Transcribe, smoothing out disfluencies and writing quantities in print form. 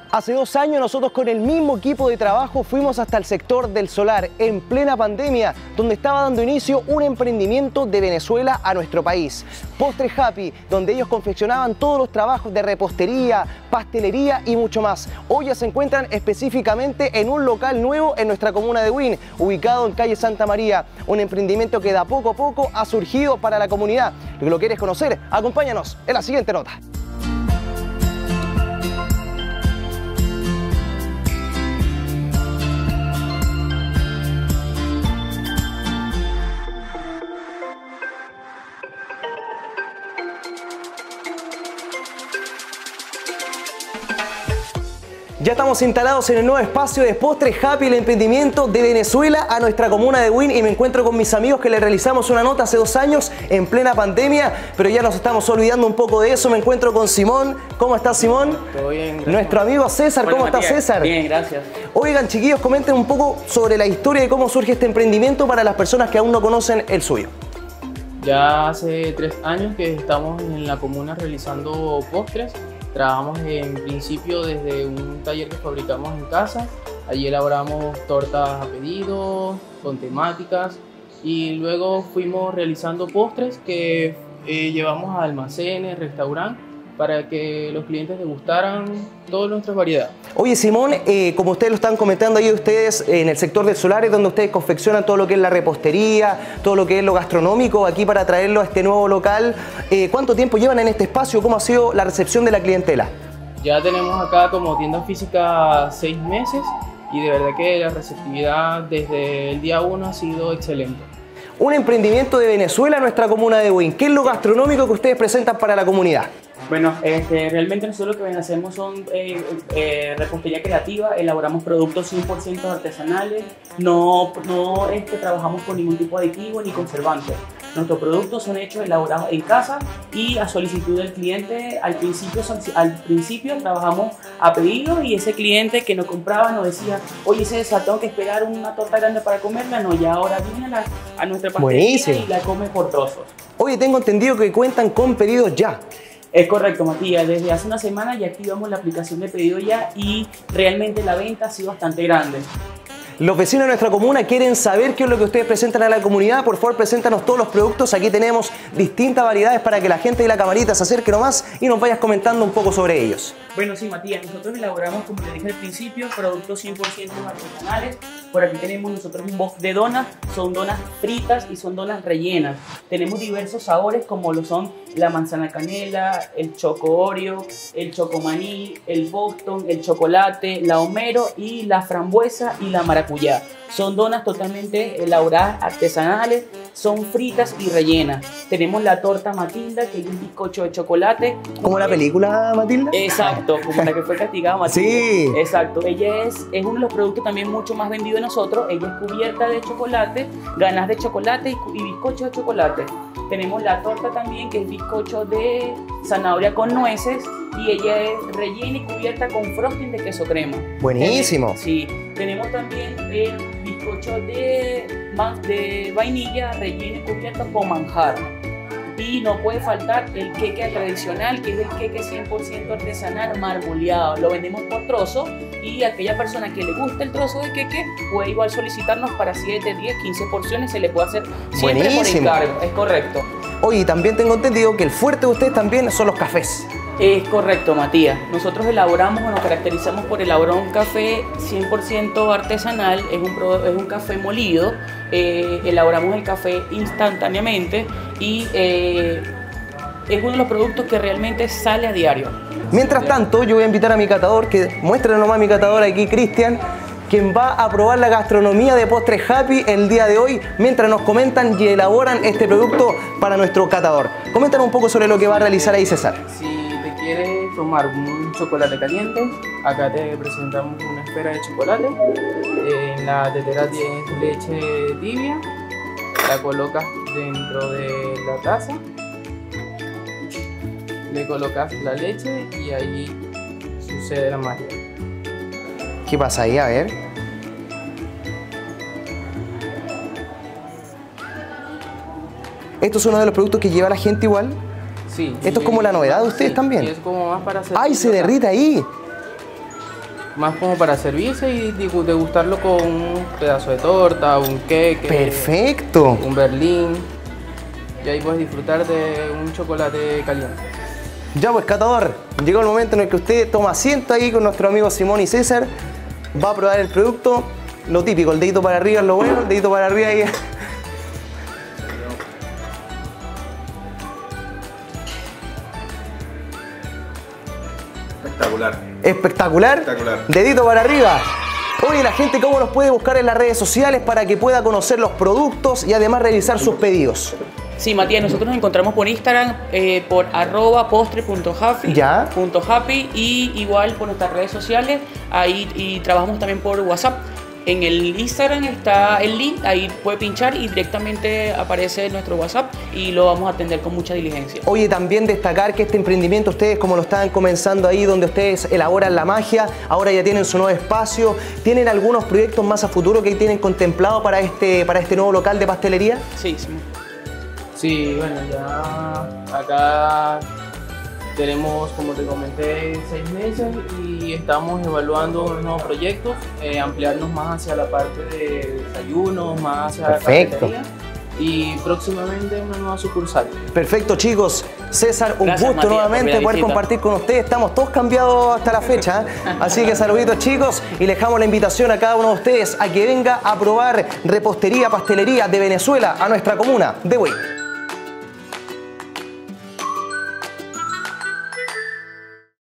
Hace 2 años nosotros con el mismo equipo de trabajo fuimos hasta el sector del solar en plena pandemia, donde estaba dando inicio un emprendimiento de Venezuela a nuestro país. Postres Happy, donde ellos confeccionaban todos los trabajos de repostería, pastelería y mucho más. Hoy ya se encuentran específicamente en un local nuevo en nuestra comuna de Huin, ubicado en calle Santa María. Un emprendimiento que de a poco ha surgido para la comunidad. ¿Lo quieres conocer? Acompáñanos en la siguiente nota. Ya estamos instalados en el nuevo espacio de Postres Happy, el emprendimiento de Venezuela a nuestra comuna de Huin, y me encuentro con mis amigos que le realizamos una nota hace 2 años en plena pandemia, pero ya nos estamos olvidando un poco de eso. Me encuentro con Simón. ¿Cómo estás, Simón? Todo bien, gracias. Nuestro amigo César. Hola, ¿Cómo Matías? está César? Bien, gracias. Oigan, chiquillos, comenten un poco sobre la historia de cómo surge este emprendimiento para las personas que aún no conocen el suyo. Ya hace 3 años que estamos en la comuna realizando postres. Trabajamos en principio desde un taller que fabricamos en casa. Allí elaboramos tortas a pedido, con temáticas, y luego fuimos realizando postres que llevamos a almacenes, restaurantes, para que los clientes degustaran todas nuestras variedades. Oye, Simón, como ustedes lo están comentando ahí ustedes en el sector del solar, es donde ustedes confeccionan todo lo que es la repostería, todo lo que es lo gastronómico, aquí para traerlo a este nuevo local. ¿Cuánto tiempo llevan en este espacio? ¿Cómo ha sido la recepción de la clientela? Ya tenemos acá como tienda física 6 meses y de verdad que la receptividad desde el día 1 ha sido excelente. Un emprendimiento de Venezuela a nuestra comuna de Huin. ¿Qué es lo gastronómico que ustedes presentan para la comunidad? Bueno, realmente nosotros lo que hacemos son repostería creativa, elaboramos productos 100% artesanales, no trabajamos con ningún tipo de aditivo ni conservante. Nuestros productos son hechos, elaborados en casa y a solicitud del cliente. Al principio trabajamos a pedido, y ese cliente que nos compraba nos decía: oye César, tengo que esperar una torta grande para comerla. No, ya ahora viene a nuestra pastelería. Buenísimo. Y la come por trozos. Oye, tengo entendido que cuentan con pedidos ya. Es correcto, Matías. Desde hace una semana ya activamos la aplicación de pedido ya, y realmente la venta ha sido bastante grande. Los vecinos de nuestra comuna quieren saber qué es lo que ustedes presentan a la comunidad. Por favor, preséntanos todos los productos. Aquí tenemos distintas variedades para que la gente de la camarita se acerque nomás y nos vayas comentando un poco sobre ellos. Bueno, sí, Matías, nosotros elaboramos, como te dije al principio, productos 100% artesanales. Por aquí tenemos nosotros un box de donas, son donas fritas y son donas rellenas. Tenemos diversos sabores como lo son la manzana canela, el choco Oreo, el choco maní, el Boston, el chocolate, la Homero y la frambuesa y la maracuyá. Son donas totalmente elaboradas, artesanales, son fritas y rellenas. Tenemos la torta Matilda, que es un bizcocho de chocolate. ¿Como la película Matilda? Exacto, como la que fue castigada Matilda. Sí. Exacto, ella es uno de los productos también mucho más vendidos de nosotros. Ella es cubierta de chocolate, ganas de chocolate y bizcocho de chocolate. Tenemos la torta también, que es bizcocho de zanahoria con nueces, y ella es rellena y cubierta con frosting de queso crema. Buenísimo. Sí, tenemos también el bizcocho de vainilla relleno y cubierto con manjar. Y no puede faltar el queque tradicional, que es el queque 100% artesanal marmoleado. Lo vendemos por trozo, y aquella persona que le guste el trozo de queque puede igual solicitarnos para 7, 10, 15 porciones. Se le puede hacer siempre por encargo. Es correcto. Oye, también tengo entendido que el fuerte de ustedes también son los cafés. Es correcto, Matías. Nosotros elaboramos o nos caracterizamos por elaborar un café 100% artesanal. Es un café molido. Elaboramos el café instantáneamente, y es uno de los productos que realmente sale a diario. Mientras tanto, yo voy a invitar a mi catador, que muestre nomás a mi catador aquí, Cristian, quien va a probar la gastronomía de Postres Happy el día de hoy, mientras nos comentan y elaboran este producto para nuestro catador. Coméntanos un poco sobre lo que va a realizar ahí César. Si te quieres tomar un chocolate caliente, acá te presentamos una esfera de chocolate. En la tetera tienes leche tibia, la colocas dentro de la taza, le colocas la leche y ahí sucede la magia. ¿Qué pasa ahí? A ver. ¿Esto es uno de los productos que lleva la gente igual? Sí. ¿Esto es como la novedad de ustedes también? Sí, es como más para hacer... ¡Ay, se derrite ahí! más como para servirse y degustarlo con un pedazo de torta, un queque. Perfecto. Un berlín. Y ahí puedes disfrutar de un chocolate caliente. Ya pues, catador, llegó el momento en el que usted toma asiento ahí con nuestro amigo Simón y César. Va a probar el producto. Lo típico, el dedito para arriba es lo bueno, el dedito para arriba ahí. Espectacular. Espectacular. Espectacular. Dedito para arriba. Oye, la gente, ¿cómo nos puede buscar en las redes sociales para que pueda conocer los productos y además realizar sus pedidos? Sí, Matías, nosotros nos encontramos por Instagram, por @postre.happy, Ya. .happy, y igual por nuestras redes sociales, ahí, y trabajamos también por WhatsApp. En el Instagram está el link, ahí puede pinchar y directamente aparece nuestro WhatsApp y lo vamos a atender con mucha diligencia. Oye, también destacar que este emprendimiento, ustedes como lo estaban comenzando ahí, donde ustedes elaboran la magia, ahora ya tienen su nuevo espacio. ¿Tienen algunos proyectos más a futuro que tienen contemplado para este nuevo local de pastelería? Sí, sí. Sí, bueno, ya acá tenemos, como te comenté, 6 meses y estamos evaluando unos nuevos proyectos, ampliarnos más hacia la parte de desayunos, más hacia Perfecto. la cafetería y próximamente una nueva sucursal. Perfecto, chicos. César, un Gracias, gusto Matías, nuevamente por la poder visita. compartir con ustedes. Estamos todos cambiados hasta la fecha, ¿eh? Así que saluditos, chicos, y les dejamos la invitación a cada uno de ustedes a que venga a probar repostería, pastelería de Venezuela a nuestra comuna de Huey.